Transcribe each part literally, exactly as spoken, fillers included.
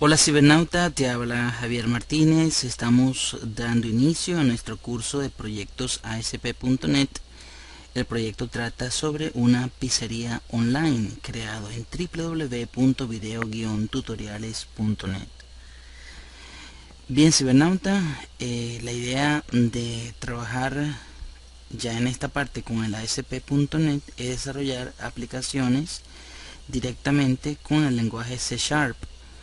Hola cibernauta, te habla Javier Martínez. Estamos dando inicio a nuestro curso de proyectos A S P punto net. El proyecto trata sobre una pizzería online creado en w w w punto video guion tutoriales punto net. Bien cibernauta, eh, la idea de trabajar ya en esta parte con el A S P punto net es desarrollar aplicaciones directamente con el lenguaje C Sharp.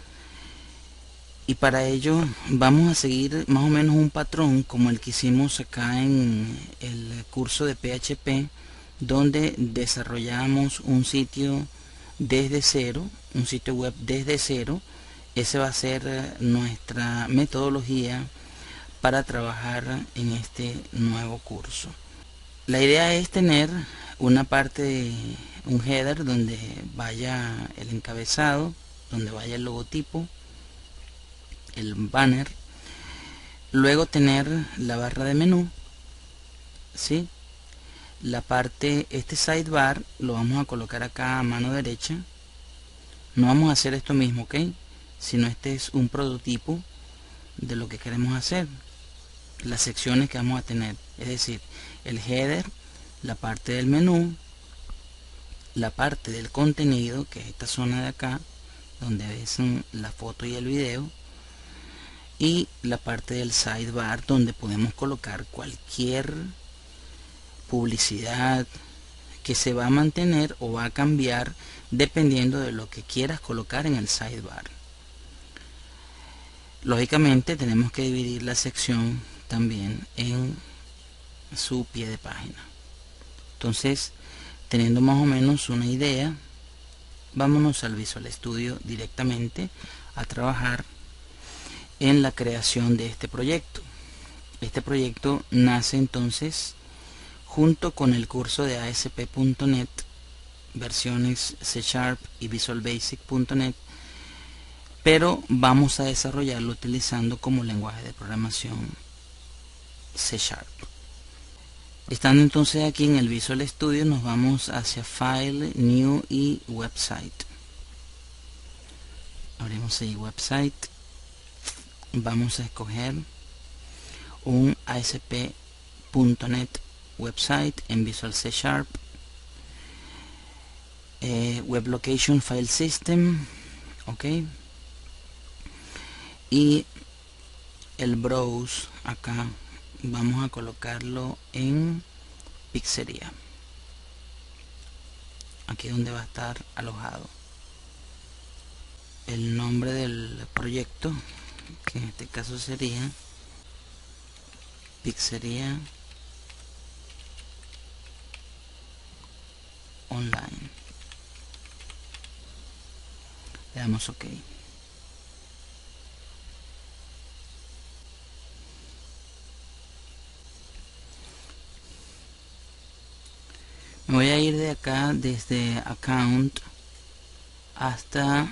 Y para ello vamos a seguir más o menos un patrón como el que hicimos acá en el curso de P H P, donde desarrollamos un sitio desde cero, un sitio web desde cero. Ese va a ser nuestra metodología para trabajar en este nuevo curso. La idea es tener una parte, un header donde vaya el encabezado, donde vaya el logotipo, el banner, luego tener la barra de menú, ¿sí? La parte, este sidebar lo vamos a colocar acá a mano derecha. No vamos a hacer esto mismo, ¿ok? Sino este es un prototipo de lo que queremos hacer, las secciones que vamos a tener, es decir, el header, la parte del menú, la parte del contenido, que es esta zona de acá donde ves la foto y el video, y la parte del sidebar donde podemos colocar cualquier publicidad que se va a mantener o va a cambiar dependiendo de lo que quieras colocar en el sidebar. Lógicamente tenemos que dividir la sección también en su pie de página. Entonces, teniendo más o menos una idea, vámonos al Visual Studio directamente a trabajar en la creación de este proyecto. Este proyecto nace entonces junto con el curso de A S P punto net, versiones C Sharp y Visual Basic punto net, pero vamos a desarrollarlo utilizando como lenguaje de programación C Sharp. Estando entonces aquí en el Visual Studio, nos vamos hacia File, New y Website. Abrimos ahí Website. Vamos a escoger un A S P punto net website en Visual C Sharp, eh, Web Location File System, ok, y el browse acá vamos a colocarlo en pizzería, aquí donde va a estar alojado. El nombre del proyecto, que en este caso sería pizzería online. Le damos OK. Me voy a ir de acá desde Account hasta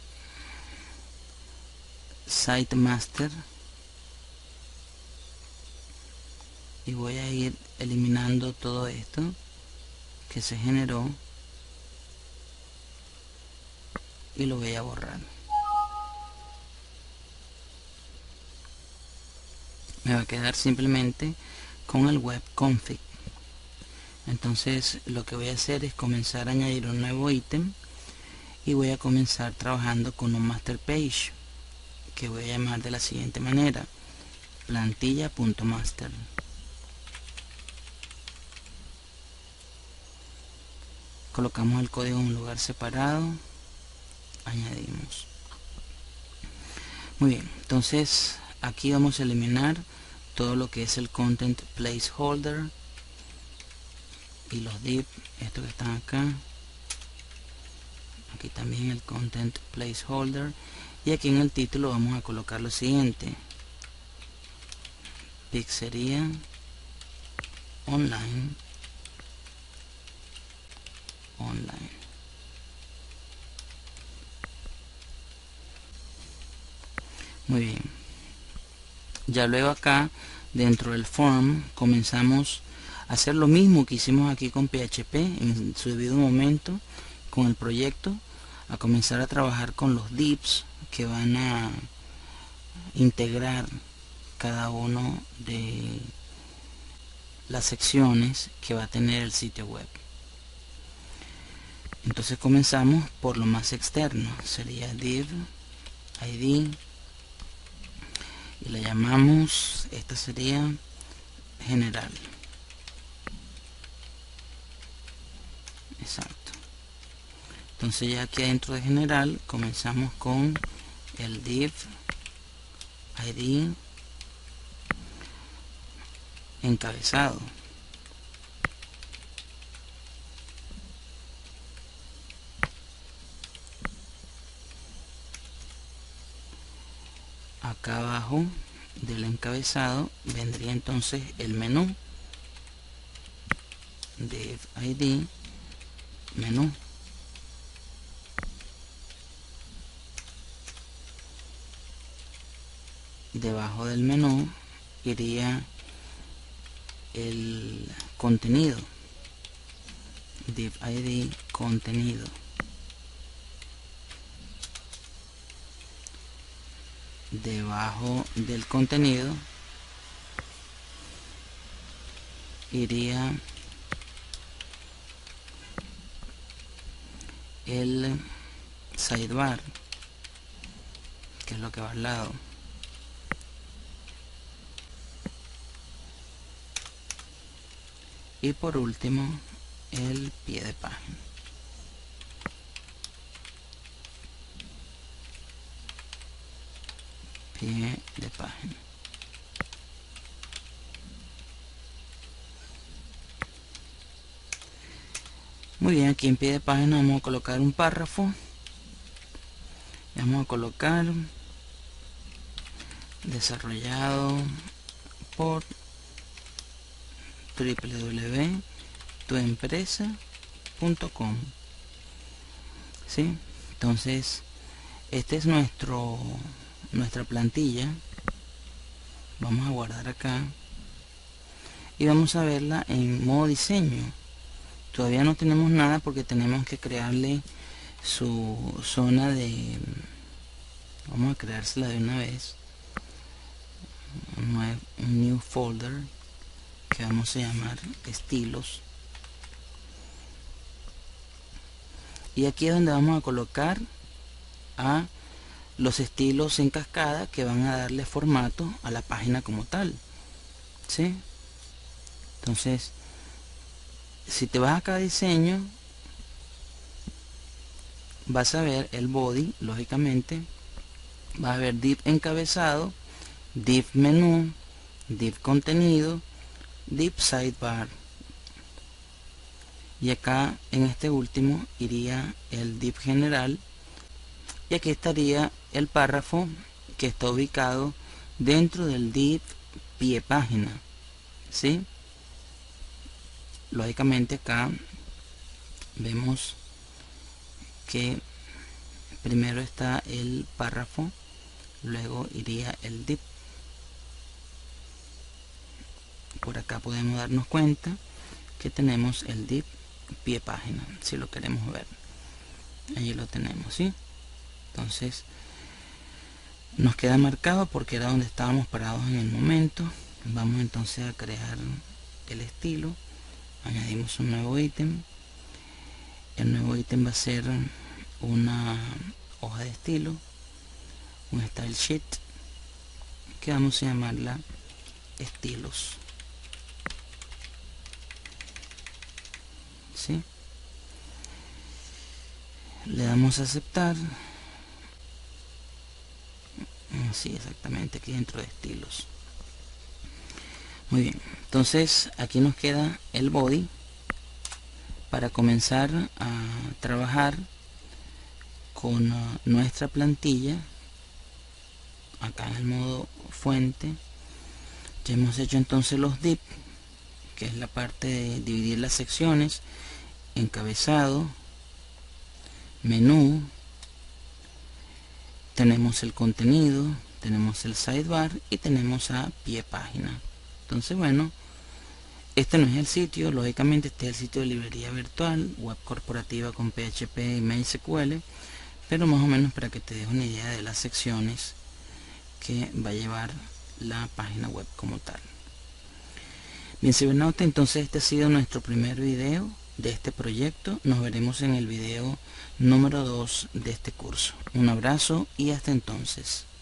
Site Master y voy a ir eliminando todo esto que se generó y lo voy a borrar. Me va a quedar simplemente con el web config. Entonces lo que voy a hacer es comenzar a añadir un nuevo ítem y voy a comenzar trabajando con un master page que voy a llamar de la siguiente manera: plantilla.master. Colocamos el código en un lugar separado, añadimos. Muy bien, entonces aquí vamos a eliminar todo lo que es el content placeholder y los div, estos que están acá. Aquí también el content placeholder, y aquí en el título vamos a colocar lo siguiente: pizzería online online. Muy bien, ya luego acá dentro del form comenzamos a hacer lo mismo que hicimos aquí con P H P en su debido momento con el proyecto. a comenzar a trabajar con los divs que van a integrar cada uno de las secciones que va a tener el sitio web. Entonces comenzamos por lo más externo, sería div I D y la llamamos, esta sería general. Exacto. Entonces ya aquí adentro de general comenzamos con el div I D encabezado. Acá abajo del encabezado vendría entonces el menú, div I D menú. Debajo del menú iría el contenido, div I D contenido. Debajo del contenido iría el sidebar, que es lo que va al lado. Y por último el pie de página. Pie de página. Muy bien, aquí en pie de página vamos a colocar un párrafo. Vamos a colocar desarrollado por w w w punto tu empresa punto com. ¿Sí? Entonces este es nuestro nuestra plantilla. Vamos a guardar acá y vamos a verla en modo diseño. Todavía no tenemos nada porque tenemos que crearle su zona de, vamos a creársela de una vez, un new folder que vamos a llamar estilos, y aquí es donde vamos a colocar a los estilos en cascada que van a darle formato a la página como tal. ¿Sí? Entonces si te vas acá a diseño, vas a ver el body, lógicamente vas a ver div encabezado, div menú, div contenido, div sidebar, y acá en este último iría el div general, y aquí estaría el párrafo que está ubicado dentro del div pie página. ¿Sí? Lógicamente acá vemos que primero está el párrafo, luego iría el div. Por acá podemos darnos cuenta que tenemos el div pie página, si lo queremos ver. Allí lo tenemos, ¿sí? Entonces nos queda marcado porque era donde estábamos parados en el momento. Vamos entonces a crear el estilo. Añadimos un nuevo ítem. El nuevo ítem va a ser una hoja de estilo, un style sheet, que vamos a llamarla estilos. ¿Sí? Le damos a aceptar. Sí, exactamente, aquí dentro de estilos. Muy bien, entonces aquí nos queda el body para comenzar a trabajar con uh, nuestra plantilla. Acá en el modo fuente ya hemos hecho entonces los div, que es la parte de dividir las secciones: encabezado, menú, tenemos el contenido, tenemos el sidebar y tenemos a pie página. Entonces, bueno, este no es el sitio, lógicamente este es el sitio de librería virtual, web corporativa con P H P y MySQL, pero más o menos para que te des una idea de las secciones que va a llevar la página web como tal. Bien, cibernauta, entonces este ha sido nuestro primer video de este proyecto. Nos veremos en el video número dos de este curso. Un abrazo y hasta entonces.